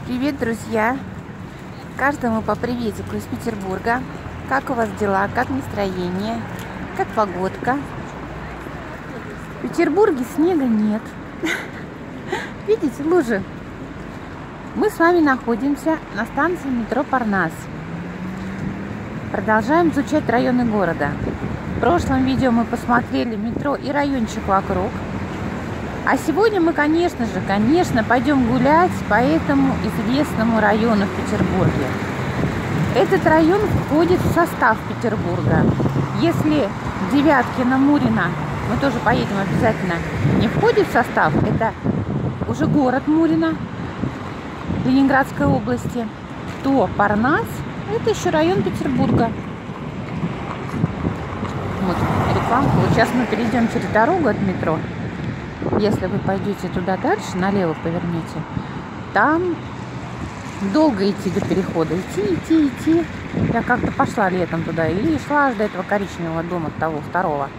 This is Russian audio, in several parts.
Привет, друзья! Каждому по приветику из Петербурга. Как у вас дела? Как настроение? Как погодка? В Петербурге снега нет. Видите, лужи? Мы с вами находимся на станции метро Парнас. Продолжаем изучать районы города. В прошлом видео мы посмотрели метро и райончик вокруг. А сегодня мы, конечно, пойдем гулять по этому известному району в Петербурге. Этот район входит в состав Петербурга. Если Девяткино, Мурино, мы тоже поедем обязательно, не входит в состав, это уже город Мурино Ленинградской области, то Парнас — это еще район Петербурга. Вот рекламка. Вот сейчас мы перейдем через дорогу от метро. Если вы пойдете туда дальше, налево повернете, там долго идти до перехода. Идти. Я как-то пошла летом туда и шла аж до этого коричневого дома, того второго.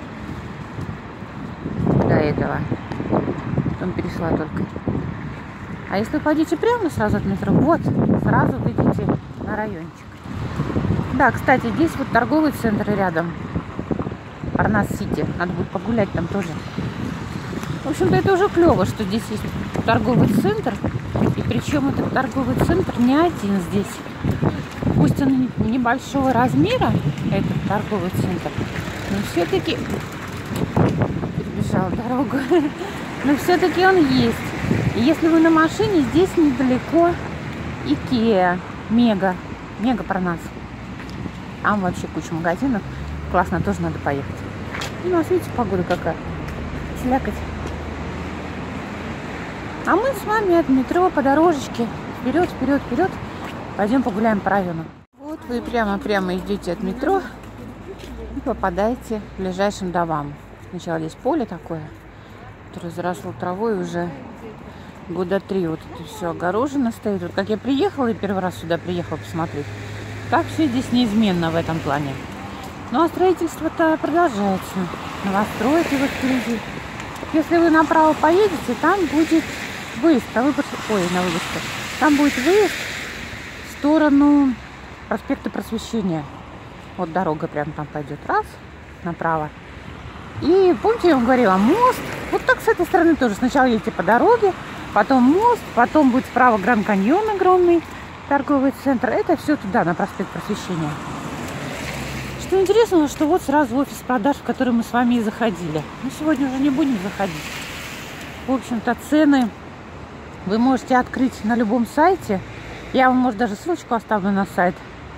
До этого. Потом перешла только. А если вы пойдете прямо сразу от метро, вот, сразу выйдете на райончик. Да, кстати, здесь вот торговый центр рядом. Парнас-Сити. Надо будет погулять там тоже. В общем-то, это уже клево, что здесь есть торговый центр. И причем этот торговый центр не один здесь. Пусть он небольшого размера, этот торговый центр, но все-таки перебежала дорогу. Но все-таки он есть. И если вы на машине, здесь недалеко Икеа, Мега Парнас. Там вообще куча магазинов. Классно, тоже надо поехать. И у нас, видите, погода какая. Слякоть. А мы с вами от метро по дорожечке вперед. Пойдем погуляем по району. Вот вы прямо идете от метро и попадаете к ближайшим домам. Сначала здесь поле такое, которое заросло травой уже года 3. Вот это все огорожено стоит. Вот как я приехала и первый раз сюда приехала посмотреть, так все здесь неизменно в этом плане. Ну а строительство-то продолжается. Новостройки вот впереди. Если вы направо поедете, там будет выезд. Там будет выезд в сторону проспекта Просвещения. Вот дорога прям там пойдет. Раз, направо. И помните, я вам говорила, мост. Вот так с этой стороны тоже. Сначала едете по дороге, потом мост, потом будет справа Гранд Каньон огромный, торговый центр. Это все туда, на проспект Просвещения. Что интересно, что вот сразу офис продаж, в который мы с вами и заходили. Но сегодня уже не будем заходить. В общем-то, цены вы можете открыть на любом сайте. Я вам, может, даже ссылочку оставлю на сайт.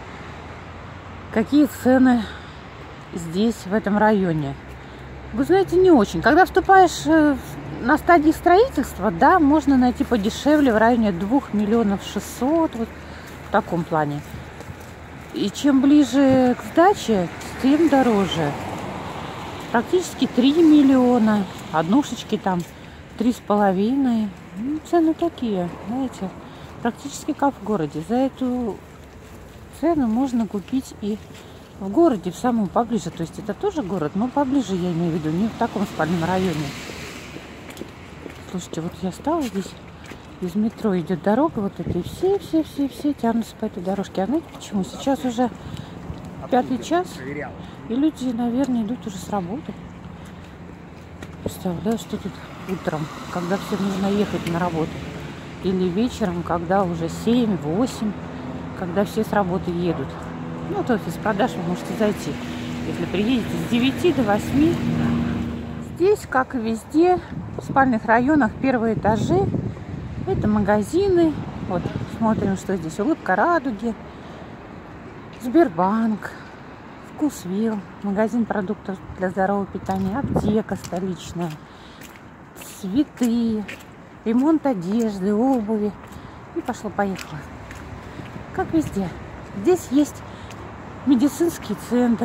Какие цены здесь, в этом районе. Вы знаете, не очень. Когда вступаешь на стадии строительства, да, можно найти подешевле в районе 2 миллионов 600. Вот в таком плане. И чем ближе к сдаче, тем дороже. Практически 3 миллиона. Однушечки там 3,5. Ну, цены такие, знаете, практически как в городе. За эту цену можно купить и в городе, в самом поближе. То есть это тоже город, но поближе, я имею в виду, не в таком спальном районе. Слушайте, вот я стала здесь. Из метро идет дорога вот эта, и все тянутся по этой дорожке. А знаете почему? Сейчас уже 5 час, и люди, наверное, идут уже с работы. Представляю, что тут утром, когда всем нужно ехать на работу. Или вечером, когда уже 7-8, когда все с работы едут. Ну, вот офис продаж вы можете зайти, если приедете с 9 до 8. Здесь, как и везде, в спальных районах, первые этажи. Это магазины. Вот, смотрим, что здесь. Улыбка радуги, Сбербанк, Вкусвилл, магазин продуктов для здорового питания, аптека столичная, цветы, ремонт одежды, обуви. И пошло-поехало. Как везде. Здесь есть медицинский центр.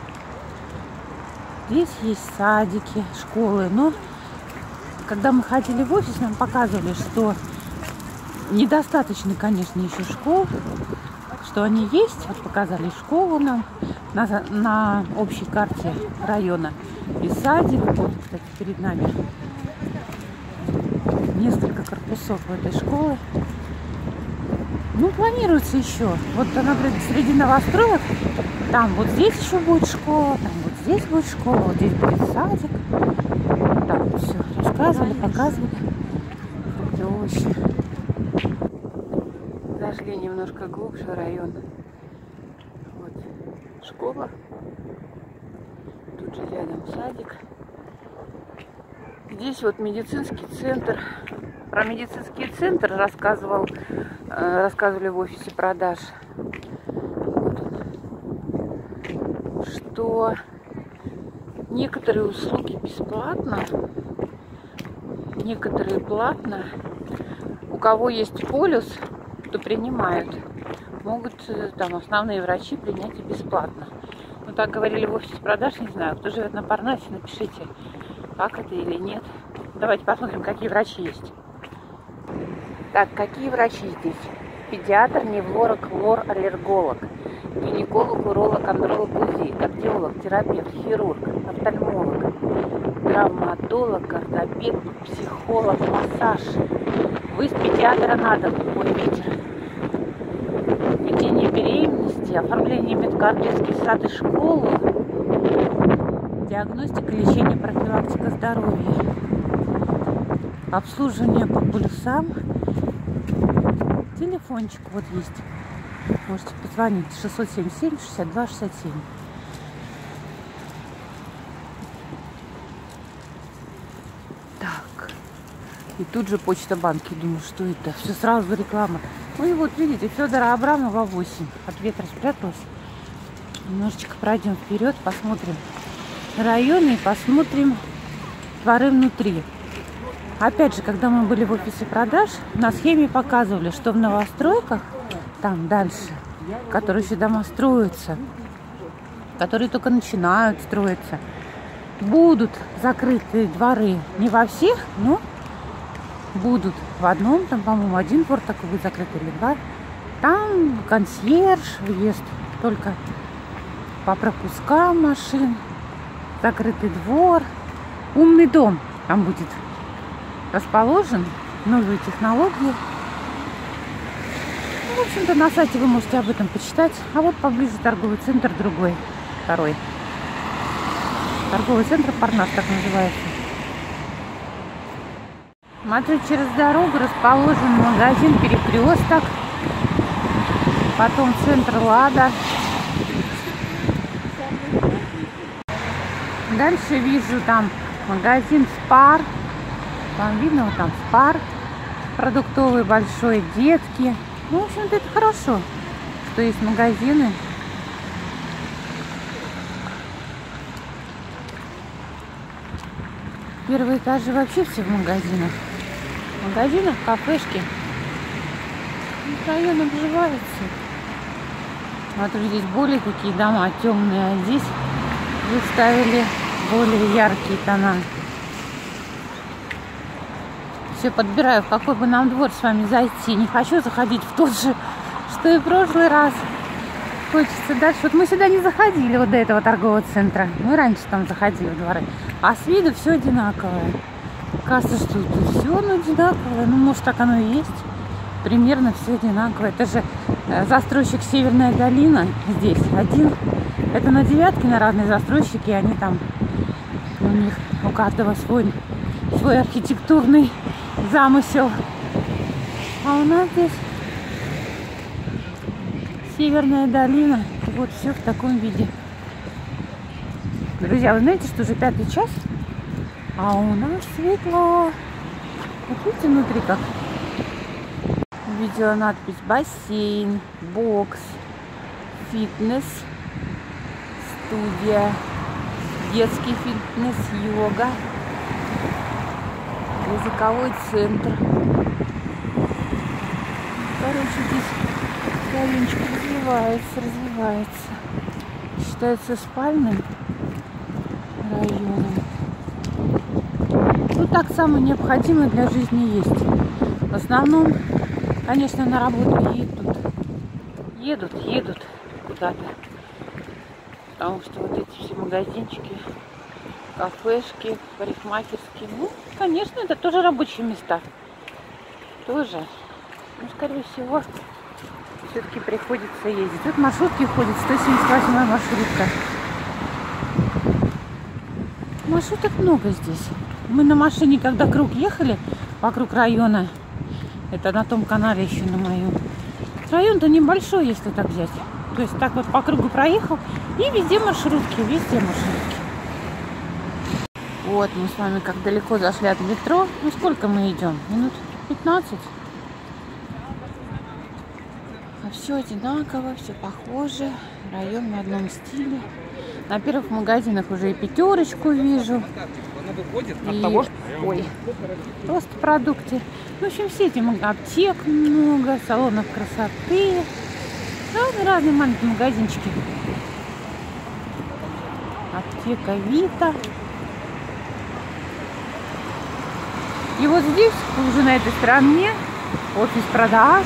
Здесь есть садики, школы. Но когда мы ходили в офис, нам показывали, что недостаточно, конечно, еще школ, что они есть. Вот показали школу нам на общей карте района. И садик, вот, кстати, перед нами несколько корпусов у этой школы. Ну, планируется еще. Вот, например, среди новостроек, там вот здесь еще будет школа, там вот здесь будет школа, вот здесь будет садик. Так вот все рассказывали, показывали. Это овощи. Зашли немножко глубже в район. Вот школа. Тут же рядом садик. Здесь вот медицинский центр. Про медицинский центр рассказывали в офисе продаж, вот он, что некоторые услуги бесплатно, некоторые платно. У кого есть полис, то принимают. Могут там основные врачи принять и бесплатно. Ну, так говорили в офисе продаж, не знаю. Кто живет на Парнасе, напишите, как это или нет. Давайте посмотрим, какие врачи есть. Так, какие врачи здесь? Педиатр, невролог, лор-аллерголог, гинеколог, уролог, андролог, УЗИ, кардиолог, терапевт, хирург, офтальмолог, травматолог, ортопед, психолог, массаж. Выезд педиатра на дом, ой, ветер. Ведение беременности, оформление медкарточки, сад и школу, диагностика, лечение, профилактика здоровья, обслуживание по полюсам. Телефончик вот есть. Можете позвонить. 677-62-67. Так. И тут же почта банки. Думаю, что это? Все сразу реклама. Ну и вот видите, Федора Абрамова 8. От ветра спряталась. Немножечко пройдем вперед, посмотрим районы и посмотрим дворы внутри. Опять же, когда мы были в офисе продаж, на схеме показывали, что в новостройках, там дальше, которые еще дома строятся, которые только начинают строиться, будут закрытые дворы. Не во всех, но будут. В одном, там, по-моему, один двор такой будет закрытый или два. Там консьерж, въезд только по пропускам машин, закрытый двор, умный дом там будет расположен, новые технологии. Ну, в общем-то, на сайте вы можете об этом почитать. А вот поближе торговый центр другой, второй. Торговый центр Парнас, так называется. Смотрю, через дорогу расположен магазин Перекресток, потом центр Лада. Дальше вижу там магазин Спар. Вам видно, вот там Спар продуктовый большой, детки. Ну, в общем-то, это хорошо, что есть магазины. Первые этажи вообще все в магазинах. В магазинах, кафешки. Район обживается. Смотрю, здесь более такие дома темные, а здесь выставили более яркие тона. Все подбираю, в какой бы нам двор с вами зайти. Не хочу заходить в тот же, что и в прошлый раз. Хочется дальше. Вот мы сюда не заходили, вот до этого торгового центра. Мы раньше там заходили в дворы. А с виду все одинаковое. Кажется, что тут все одинаковое. Ну, может, так оно и есть. Примерно все одинаковое. Это же застройщик Северная долина здесь один. Это на Девятке, на разные застройщики. Они там, у них у каждого свой архитектурный замысел. А у нас здесь Северная долина. И вот все в таком виде. Друзья, вы знаете, что уже 5-й час, а у нас светло. Вот видите, внутри как. Увидела надпись: бассейн, бокс, фитнес, студия, детский фитнес, йога, языковой центр. Короче, здесь райончик развивается. Считается спальным районом. Ну, так самое необходимое для жизни есть. В основном, конечно, на работу едут куда-то. Потому что вот эти все магазинчики, кафешки, парикмахерские, ну, конечно, это тоже рабочие места. Тоже. Ну, скорее всего, все-таки приходится ездить. Тут маршрутки ходят, 178-я маршрутка. Маршруток много здесь. Мы на машине, когда круг ехали, вокруг района, это на том канале еще на моем. Район-то небольшой, если так взять. То есть так вот по кругу проехал, и везде маршрутки, везде маршрутки. Вот мы с вами как далеко зашли от метро. Ну сколько мы идем? Минут 15. А все одинаково, все похоже. Район в одном стиле. На первых магазинах уже и пятерочку вижу. И... Ой, просто продукты. В общем, все эти аптек много, салонов красоты. Разные маленькие магазинчики. Аптека Вита. И вот здесь, уже на этой стороне, офис продаж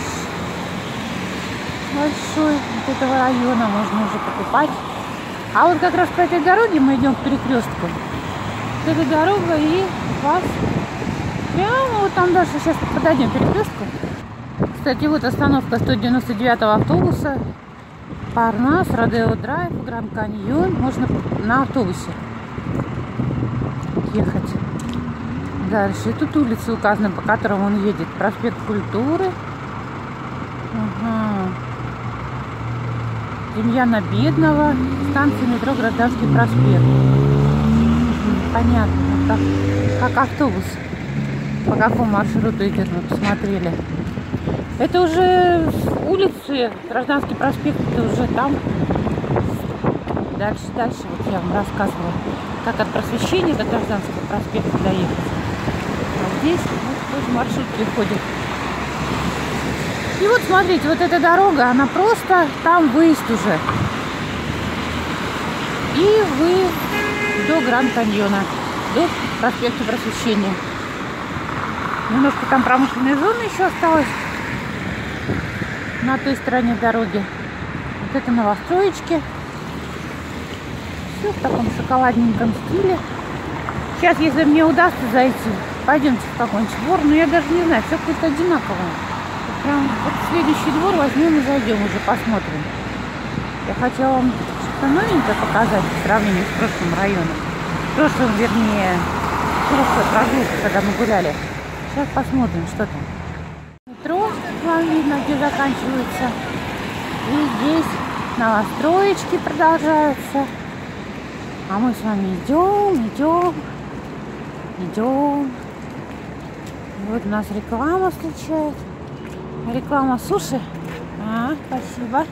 большой вот этого района, можно уже покупать. А вот как раз по этой дороге мы идем к перекрестку. Вот эта дорога и вас прямо вот там дальше. Сейчас подойдем к перекрестку. Кстати, вот остановка 199-го автобуса. Парнас, Родео Драйв, Гранд Каньон. Можно на автобусе ехать. Дальше. И тут улицы указаны, по которым он едет. Проспект Культуры. Ага. Демьяна Бедного. Станция метро Гражданский проспект. Понятно. Вот так, как автобус. По какому маршруту идет, мы посмотрели. Это уже улицы, Гражданский проспект, это уже там. Дальше, вот я вам рассказывала, как от Просвещения до Гражданского проспекта доехать. А здесь вот тоже маршрутки ходят. И вот смотрите, вот эта дорога, она просто там выезд уже. И вы до Гранд Каньона, до проспекта Просвещения. Немножко там промышленной зоны еще осталось на той стороне дороги. Вот это новостроечки. Все в таком шоколадненьком стиле. Сейчас, если мне удастся зайти, пойдемте в какой-нибудь двор. Но я даже не знаю, все какое-то одинаковое. Вот прям вот следующий двор возьмем и зайдем, уже посмотрим. Я хотела вам что-то новенькое показать в сравнении с прошлым районом. Прошлым, вернее, прошлой прогулкой, когда мы гуляли. Сейчас посмотрим, что там. Метро, вам видно, где заканчивается. И здесь новостроечки продолжаются. А мы с вами идем. И вот у нас реклама встречает. Реклама суши. Спасибо.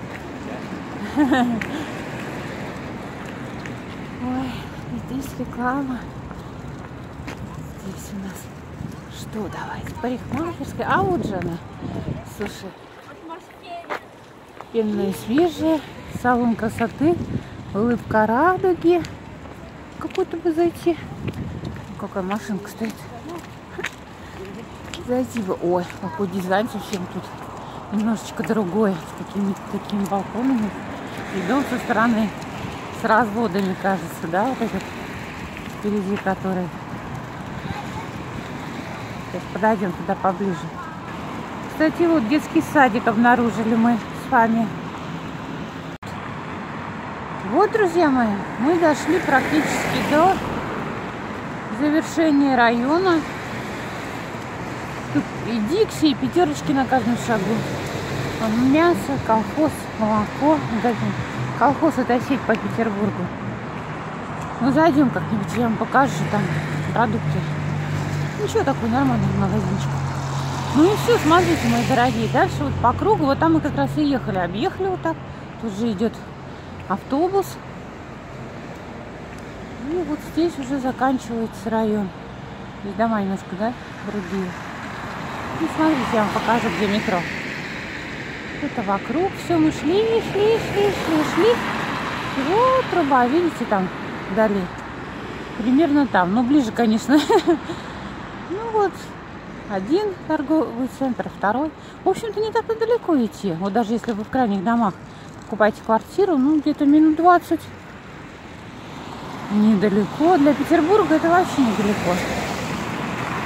Ой, здесь реклама. Здесь у нас что, давайте, парикмахерская. А вот же она, суши. Пенные свежие, салон красоты, улыбка радуги. Какой-то бы зайти. Какая машинка стоит. Зайти бы. Ой, какой дизайн совсем тут. Немножечко другой. С какими-то такими балконами. И дом со стороны с разводами, кажется, да, вот этот впереди, который. Сейчас подойдем туда поближе. Кстати, вот детский садик обнаружили мы с вами. Вот, друзья мои, мы дошли практически до завершения района. Тут и Дикси, и пятерочки на каждом шагу. Мясо, колхоз, молоко. Колхоз — это сеть по Петербургу. Ну, зайдем как-нибудь, я вам покажу там продукты. Ничего, такой нормальный магазинчик. Ну и все, смотрите, мои дорогие. Дальше вот по кругу, вот там мы как раз и ехали. Объехали вот так. Тут же идет автобус. И вот здесь уже заканчивается район. Здесь дома немножко, да, другие. Ну, смотрите, я вам покажу, где метро. Это вокруг все. Мы шли. И вот труба, видите, там вдали. Примерно там. Ну, ближе, конечно. Ну вот, один торговый центр, второй. В общем-то, не так и далеко идти. Вот даже если вы в крайних домах покупаете квартиру, ну, где-то минут 20. Недалеко. Для Петербурга это вообще недалеко.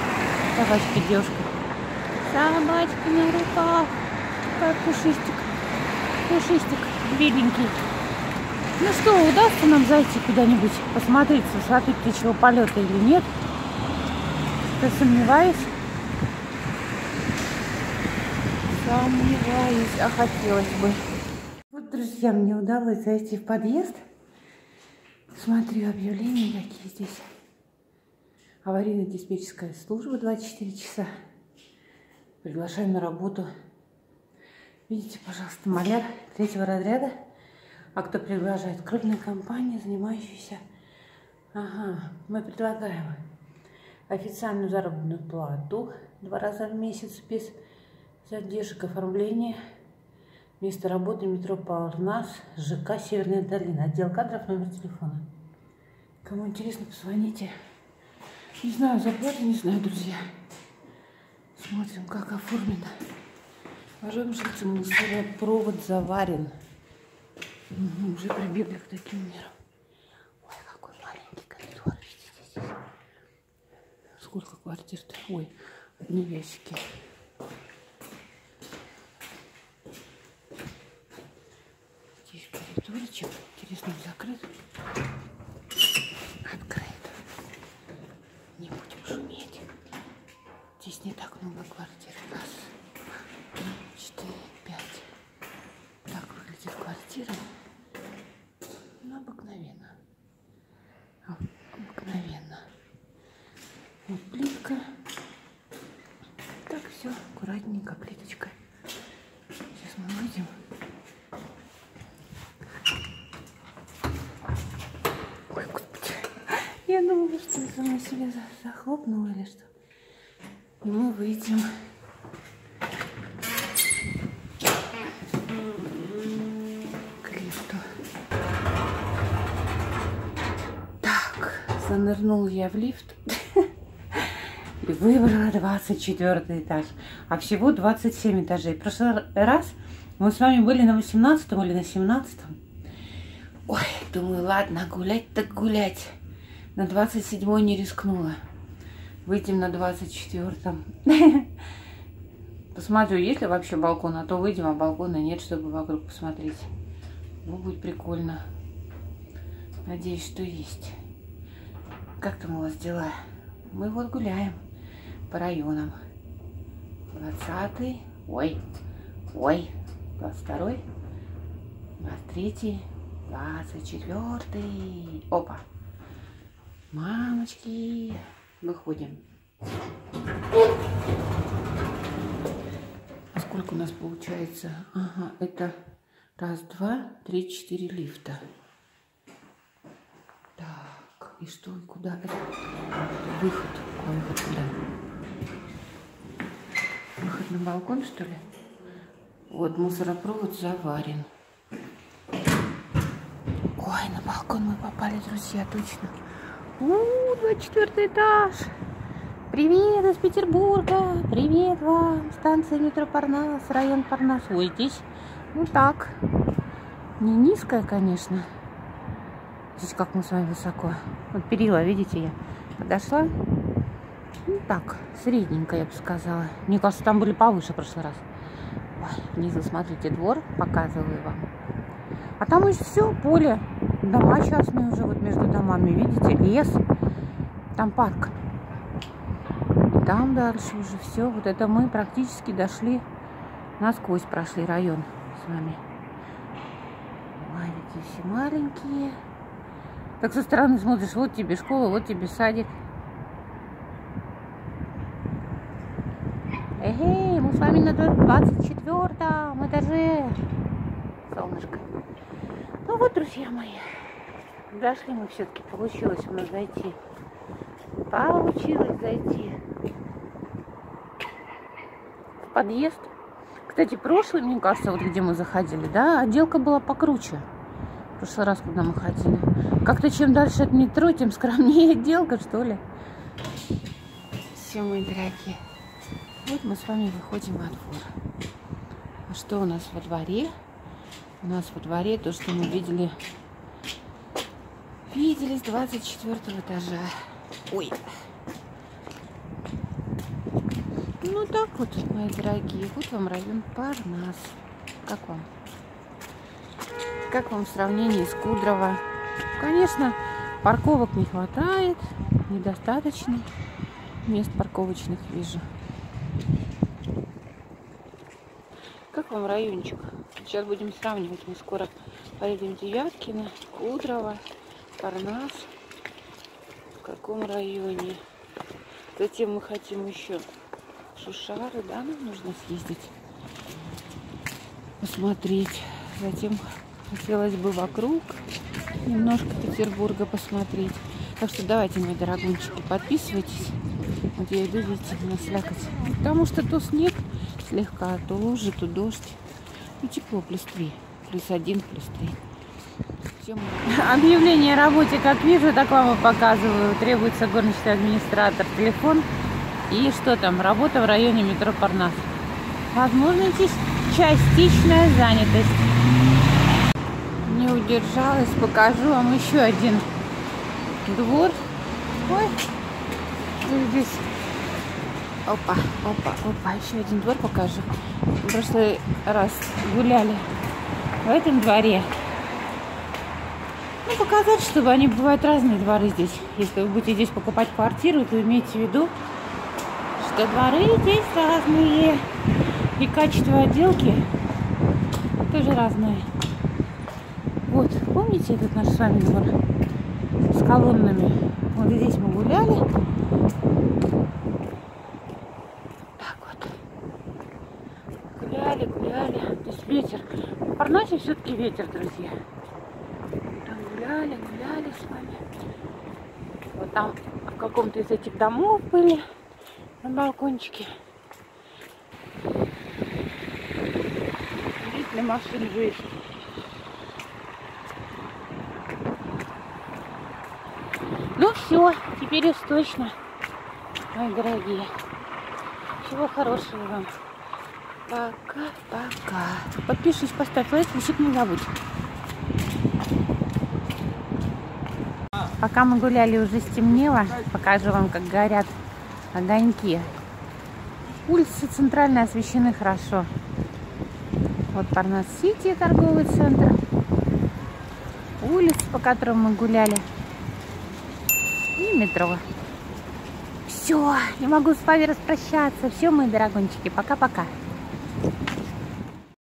Собачки, девушка. Собачки на руках. Как пушистик. Пушистик беленький. Ну что, удастся нам зайти куда-нибудь посмотреть с высоты птичьего полета или нет? Я сомневаюсь. Сомневаюсь, а хотелось бы. Вот, друзья, мне удалось зайти в подъезд. Смотрю объявления, какие здесь. Аварийно-диспетчерская служба 24 часа. Приглашаем на работу. Видите, пожалуйста, маляр 3-го разряда. А кто приглашает? Крупная компания, занимающаяся... Ага, мы предлагаем официальную заработную плату 2 раза в месяц без задержек оформления. Место работы метро Парнас, ЖК Северная долина. Отдел кадров, номер телефона. Кому интересно, позвоните. Не знаю, зарплаты не знаю, друзья. Смотрим, как оформлено. Уважаемые жильцы, мусоропровод заварен. Уже прибегли к таким мерам. Ой, какой маленький коридор, видите здесь. Сколько квартир-то? Ой, одни ящики. Здесь коридорчик. Интересно, закрыт? Открыт. Не будем шуметь. Здесь не так много квартир. 1, 2, 3, 4, 5. Так выглядит квартира. Ну, обыкновенно. Обыкновенно. Вот плитка. Так, все аккуратненько, плиточка. Сейчас мы выйдем. Ой, господи. Я думала, что я сама себя захлопнула или что. И мы выйдем. К лифту. Так, занырнула я в лифт. И выбрала 24 этаж. А всего 27 этажей. В прошлый раз мы с вами были на 18 или на 17. Ой, думаю, ладно, гулять так гулять. На 27 не рискнула. Выйдем на 24-м. Посмотрю, есть ли вообще балкон. А то выйдем, а балкона нет, чтобы вокруг посмотреть. Ну, будет прикольно. Надеюсь, что есть. Как там у вас дела? Мы вот гуляем по районам. 20-й. Ой. 22-й. 23-й. 24-й. Опа. Мамочки. Выходим. А сколько у нас получается? Ага, это 1, 2, 3, 4 лифта. Так, и что, и куда? Это выход. А выход куда? Выход на балкон, что ли? Вот, мусоропровод заварен. Ой, на балкон мы попали, друзья, точно. 24 этаж. Привет из Петербурга. Привет вам. Станция метро Парнас, район Парнас. Ой, здесь, ну так, не низкая, конечно. Здесь как мы с вами высоко. Вот перила, видите, я подошла. Ну так, средненько, я бы сказала. Мне кажется, там были повыше в прошлый раз. Ой, внизу, смотрите, двор, показываю вам. А там уже все, поле. Дома частные уже, вот между домами, видите, лес. Там парк. И там дальше уже все. Вот это мы практически дошли, насквозь прошли район с вами. Маленькие все маленькие. Так со стороны смотришь, вот тебе школа, вот тебе садик. Эй, мы с вами на 24-м этаже. Солнышко. Ну вот, друзья мои, дошли мы все-таки, получилось у нас зайти. Получилось зайти в подъезд. Кстати, прошлый, мне кажется, вот где мы заходили, да, отделка была покруче. В прошлый раз, когда мы ходили. Как-то чем дальше от метро, тем скромнее отделка, что ли. Все, мои дорогие. Вот мы с вами выходим во двор. А что у нас во дворе? У нас во дворе то, что мы видели с 24 этажа. Ой. Ну так вот, мои дорогие. Вот вам район Парнас. Как вам? Как вам в сравнении с Кудрово? Конечно, парковок не хватает, недостаточно мест парковочных вижу. Как вам райончик? Сейчас будем сравнивать. Мы скоро поедем в Девяткино, Кудрово, Парнас. В каком районе? Затем мы хотим еще Шушары, да, нам нужно съездить, посмотреть. Затем хотелось бы вокруг немножко Петербурга посмотреть. Так что давайте, мои дорогунчики, подписывайтесь. Вот я иду, видите, на слякоть. Потому что то снег слегка, то лужи, то дождь. И тепло, +3, +1, +3. Объявление о работе, как вижу, так вам и показываю. Требуется горничный администратор, телефон. И что там? Работа в районе метро Парнас. Возможно, частичная занятость. Не удержалась, покажу вам еще один двор. Ой, здесь. Опа, опа, опа. Еще один двор покажу. В прошлый раз гуляли в этом дворе. Ну, показать, чтобы они бывают разные дворы здесь. Если вы будете здесь покупать квартиру, то имейте в виду, что дворы здесь разные. И качество отделки тоже разное. Вот, помните этот наш с вами двор с колоннами? Вот здесь мы гуляли. Так вот. Гуляли, гуляли. Здесь ветер. В Парнасе все-таки ветер, друзья. Там гуляли, гуляли с вами. Вот там в каком-то из этих домов были на балкончике. Здесь для машин есть. Ну все, теперь уж точно, мои дорогие. Всего хорошего вам. Пока-пока. Подпишись, поставь лайк, лучик не забудь. Пока мы гуляли, уже стемнело. Покажу вам, как горят огоньки. Улицы центральные освещены хорошо. Вот Парнас-Сити, торговый центр. Улицы, по которым мы гуляли. И метро. Все, не могу с вами распрощаться. Все, мои дорогончики, пока-пока.